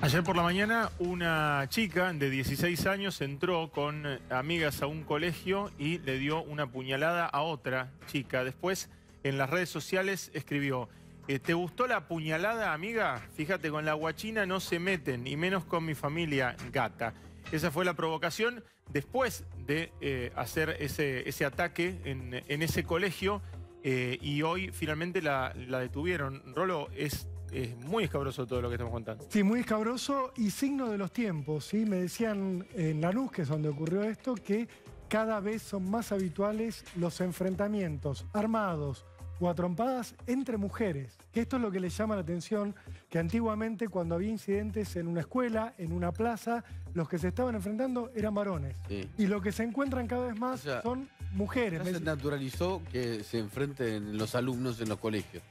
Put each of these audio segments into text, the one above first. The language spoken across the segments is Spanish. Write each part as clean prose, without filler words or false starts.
Ayer por la mañana una chica de 16 años entró con amigas a un colegio y le dio una puñalada a otra chica. Después en las redes sociales escribió: ¿te gustó la puñalada, amiga? Fíjate, con la guachina no se meten, y menos con mi familia gata. Esa fue la provocación después de hacer ese ataque en ese colegio, y hoy finalmente la detuvieron. Rolo, es muy escabroso todo lo que estamos contando. Sí, muy escabroso y signo de los tiempos, ¿sí? Me decían en Lanús, que es donde ocurrió esto, que cada vez son más habituales los enfrentamientos armados o a trompadas entre mujeres. Que esto es lo que les llama la atención, que antiguamente cuando había incidentes en una escuela, en una plaza, los que se estaban enfrentando eran varones. Sí. Y lo que se encuentran cada vez más son mujeres. Ya se naturalizó que se enfrenten los alumnos en los colegios.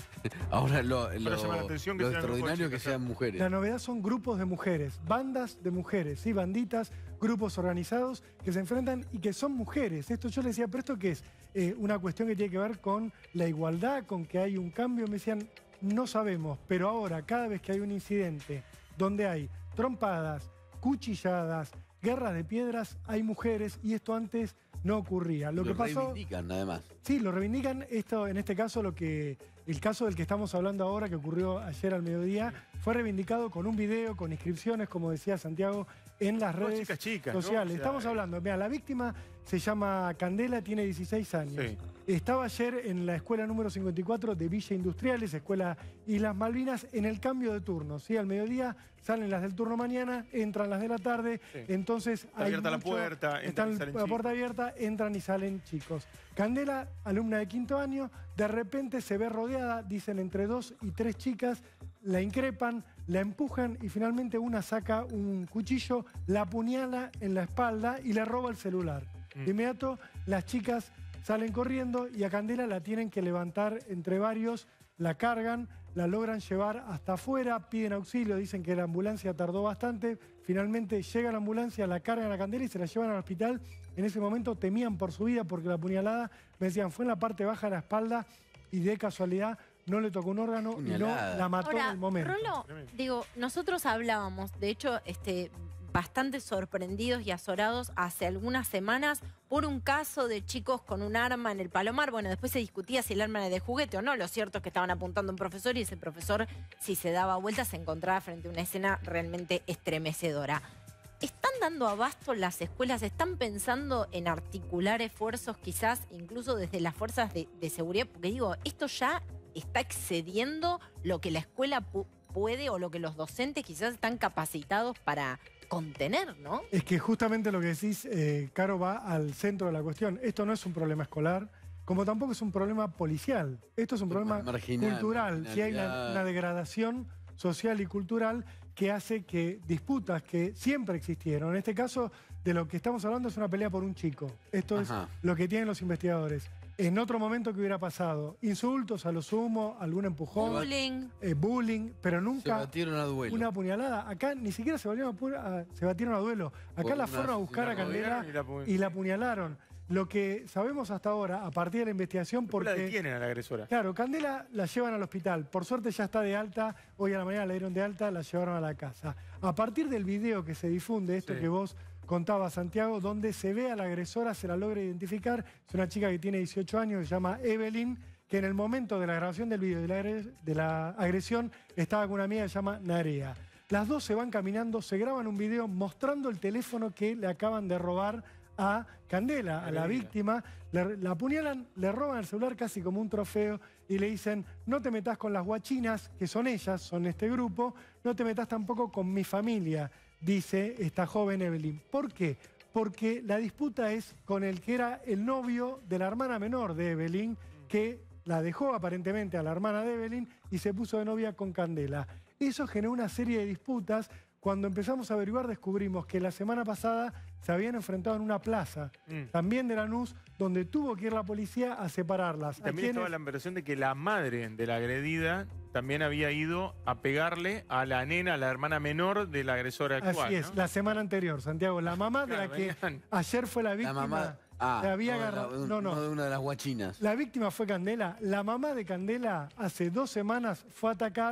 Ahora lo extraordinario que sean mujeres. La novedad son grupos de mujeres, bandas de mujeres, ¿sí? Banditas, grupos organizados que se enfrentan y que son mujeres. Esto yo les decía, pero ¿esto qué es? Una cuestión que tiene que ver con la igualdad, con que hay un cambio. Me decían, no sabemos, pero ahora cada vez que hay un incidente donde hay trompadas, cuchilladas, guerras de piedras, hay mujeres, y esto antes no ocurría. Lo que pasó, reivindican, además. Sí, lo reivindican. Esto, en este caso, el caso del que estamos hablando ahora, que ocurrió ayer al mediodía, fue reivindicado con un video, con inscripciones, como decía Santiago, en las redes sociales. ¿No? O sea, estamos hablando, mira, la víctima se llama Candela, tiene 16 años. Sí. Estaba ayer en la escuela número 54 de Villa Industriales, escuela Islas Malvinas, en el cambio de turno. ¿Sí? Al mediodía salen las del turno mañana, entran las de la tarde, sí. Entonces está abierta la puerta, está la puerta abierta, entran y salen chicos. Candela, alumna de 5º año, de repente se ve rodeada, dicen entre 2 y 3 chicas, la increpan, la empujan y finalmente una saca un cuchillo, la apuñala en la espalda y le roba el celular. De inmediato las chicas salen corriendo y a Candela la tienen que levantar entre varios, la cargan, la logran llevar hasta afuera, piden auxilio, dicen que la ambulancia tardó bastante, finalmente llega la ambulancia, la cargan a Candela y se la llevan al hospital. En ese momento temían por su vida porque la puñalada, me decían, fue en la parte baja de la espalda y de casualidad no le tocó un órgano y no la mató. Ahora, en el momento. Rolo, digo, nosotros hablábamos, de hecho, bastante sorprendidos y azorados hace algunas semanas por un caso de chicos con un arma en el Palomar. Bueno, después se discutía si el arma era de juguete o no. Lo cierto es que estaban apuntando a un profesor y ese profesor, si se daba vuelta, se encontraba frente a una escena realmente estremecedora. ¿Están dando abasto las escuelas? ¿Están pensando en articular esfuerzos quizás incluso desde las fuerzas de seguridad? Porque digo, esto ya está excediendo lo que la escuela puede o lo que los docentes quizás están capacitados para contener, ¿no? Es que justamente lo que decís, Caro, va al centro de la cuestión. Esto no es un problema escolar, como tampoco es un problema policial. Esto es un problema cultural. Si hay una degradación social y cultural que hace que disputas que siempre existieron. En este caso, de lo que estamos hablando es una pelea por un chico. Esto es lo que tienen los investigadores. En otro momento que hubiera pasado, insultos a lo sumo, algún empujón, bullying, pero nunca se batieron a duelo. Una puñalada. Acá ni siquiera se batieron a duelo. Acá la fueron a buscar a Candela y la apuñalaron. Lo que sabemos hasta ahora, a partir de la investigación, porque la detienen a la agresora. Claro, Candela la llevan al hospital. Por suerte ya está de alta. Hoy a la mañana la dieron de alta, la llevaron a la casa. A partir del video que se difunde, esto que vos contaba, Santiago, donde se ve a la agresora, se la logra identificar. Es una chica que tiene 18 años, se llama Evelyn, que en el momento de la grabación del video de la agresión estaba con una amiga que se llama Narea. Las dos se van caminando, se graban un video mostrando el teléfono que le acaban de robar a Candela, a la víctima. La apuñalan, le roban el celular casi como un trofeo y le dicen: no te metas con las guachinas, que son ellas, son este grupo, no te metas tampoco con mi familia, dice esta joven Evelyn. ¿Por qué? Porque la disputa es con el que era el novio de la hermana menor de Evelyn, que la dejó aparentemente a la hermana de Evelyn y se puso de novia con Candela. Eso generó una serie de disputas. Cuando empezamos a averiguar, descubrimos que la semana pasada se habían enfrentado en una plaza, también de Lanús, donde tuvo que ir la policía a separarlas. También estaba la impresión de que la madre de la agredida también había ido a pegarle a la nena, a la hermana menor de la agresora actual. Así es, ¿no? La semana anterior, Santiago. La mamá de la que ayer fue la víctima. La mamá, había agarrado. No, de una de las guachinas. La víctima fue Candela. La mamá de Candela hace 2 semanas fue a atacar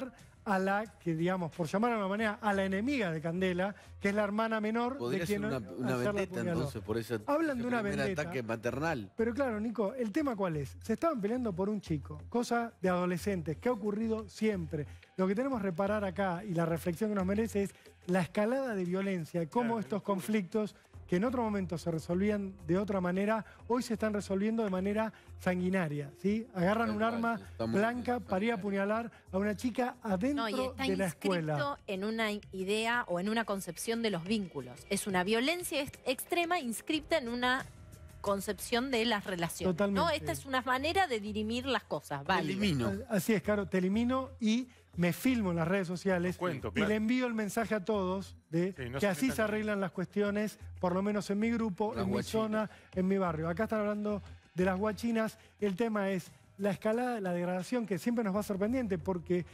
a la que, digamos, por llamarla de una manera, a la enemiga de Candela, que es la hermana menor de quien una vendetta, entonces, por ese hablan de una vendetta. Ataque maternal. Pero claro, Nico, ¿el tema cuál es? Se estaban peleando por un chico, cosa de adolescentes, que ha ocurrido siempre. Lo que tenemos que reparar acá, y la reflexión que nos merece, es la escalada de violencia, cómo estos conflictos que en otro momento se resolvían de otra manera, hoy se están resolviendo de manera sanguinaria, ¿sí? Agarran un arma blanca para ir a apuñalar a una chica adentro de la escuela. No, y está inscrito en una idea o en una concepción de los vínculos. Es una violencia extrema inscrita en una concepción de las relaciones. Totalmente. ¿No? Esta es una manera de dirimir las cosas. Vale. Te elimino. Así es, Caro, te elimino y me filmo en las redes sociales y le envío el mensaje a todos de que así se arreglan las cuestiones, por lo menos en mi grupo, en mi zona, en mi barrio. Acá están hablando de las guachinas. El tema es la escalada, la degradación, que siempre nos va sorprendiendo. ¿Por qué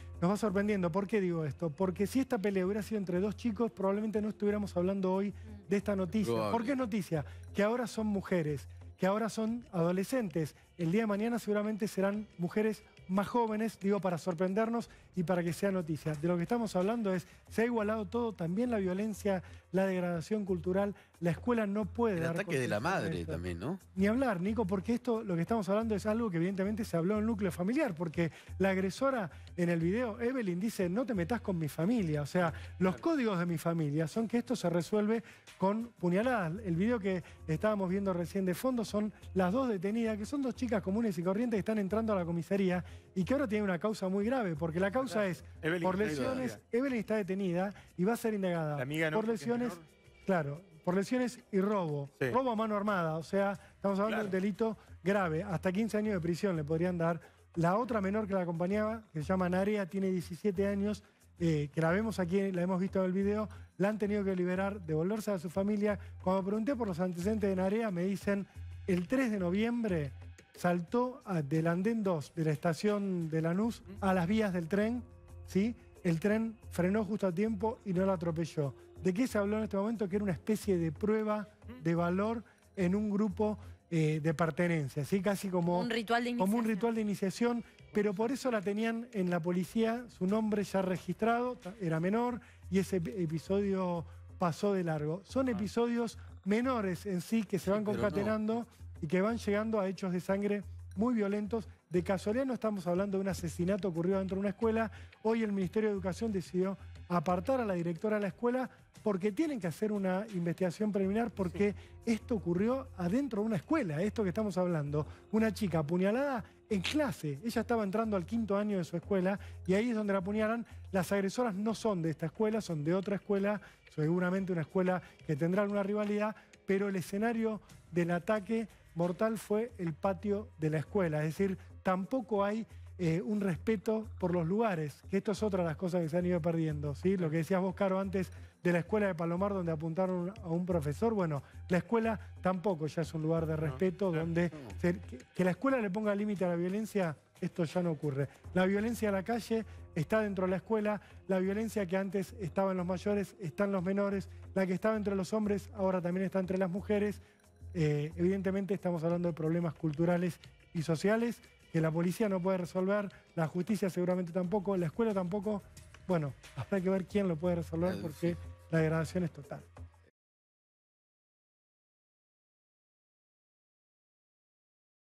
digo esto? Porque si esta pelea hubiera sido entre dos chicos, probablemente no estuviéramos hablando hoy de esta noticia. ¿Por qué es noticia? Que ahora son mujeres, que ahora son adolescentes. El día de mañana seguramente serán mujeres más jóvenes, digo, para sorprendernos y para que sea noticia. De lo que estamos hablando es, se ha igualado todo, también la violencia, la degradación cultural, la escuela no puede dar... El ataque de la madre también, ¿no? Ni hablar, Nico, porque esto, lo que estamos hablando es algo que evidentemente se habló en el núcleo familiar, porque la agresora en el video, Evelyn, dice, no te metas con mi familia, o sea, los códigos de mi familia son que esto se resuelve con puñaladas. El video que estábamos viendo recién de fondo son las dos detenidas, que son dos chicas comunes y corrientes que están entrando a la comisaría y que ahora tienen una causa muy grave, porque la causa es por lesiones. Evelyn está detenida y va a ser indagada por lesiones, claro, por lesiones y robo. Sí. Robo a mano armada, o sea, estamos hablando de un delito grave. Hasta 15 años de prisión le podrían dar. La otra menor que la acompañaba, que se llama Narea, tiene 17 años, que la vemos aquí, la hemos visto en el video, la han tenido que liberar, devolverse a su familia. Cuando pregunté por los antecedentes de Narea, me dicen, el 3 de noviembre saltó del andén 2 de la estación de Lanús a las vías del tren, ¿sí? El tren frenó justo a tiempo y no la atropelló. ¿De qué se habló en este momento? Que era una especie de prueba de valor en un grupo de pertenencia, ¿sí? Casi como un ritual de iniciación. Como un ritual de iniciación, pero por eso la tenían en la policía, su nombre ya registrado, era menor, y ese episodio pasó de largo. Son episodios menores en sí que se van concatenando y que van llegando a hechos de sangre muy violentos. De casualidad no estamos hablando de un asesinato ocurrido dentro de una escuela. Hoy el Ministerio de Educación decidió apartar a la directora de la escuela porque tienen que hacer una investigación preliminar porque esto ocurrió adentro de una escuela, esto que estamos hablando. Una chica apuñalada en clase. Ella estaba entrando al 5º año de su escuela y ahí es donde la apuñalan. Las agresoras no son de esta escuela, son de otra escuela, seguramente una escuela que tendrá alguna rivalidad, pero el escenario del ataque mortal fue el patio de la escuela. Es decir, tampoco hay un respeto por los lugares, que esto es otra de las cosas que se han ido perdiendo, ¿sí? Lo que decías vos, Caro, antes de la escuela de Palomar, donde apuntaron a un profesor, bueno, la escuela tampoco ya es un lugar de respeto, donde que la escuela le ponga límite a la violencia, esto ya no ocurre. La violencia a la calle está dentro de la escuela, la violencia que antes estaba en los mayores está en los menores, la que estaba entre los hombres ahora también está entre las mujeres. Evidentemente estamos hablando de problemas culturales y sociales que la policía no puede resolver, la justicia seguramente tampoco, la escuela tampoco. Bueno, habrá que ver quién lo puede resolver porque la degradación es total.